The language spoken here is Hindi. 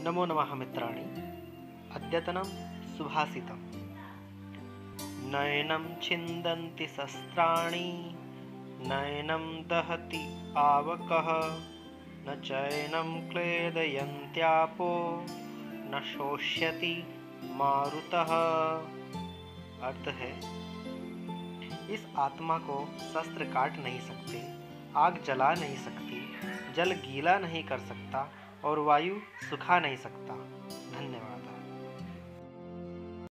नमो नमः मित्राणि। अद्यतनं सुभाषितम्। नयनं छिन्दन्ति शस्त्राणि, नयनं दहति आवकः, न चैनं क्लेदयन्त्यापो, न शोष्यति मारुतः। अर्थ है, इस आत्मा को शस्त्र काट नहीं सकते, आग जला नहीं सकती, जल गीला नहीं कर सकता और वायु सुखा नहीं सकता। धन्यवाद।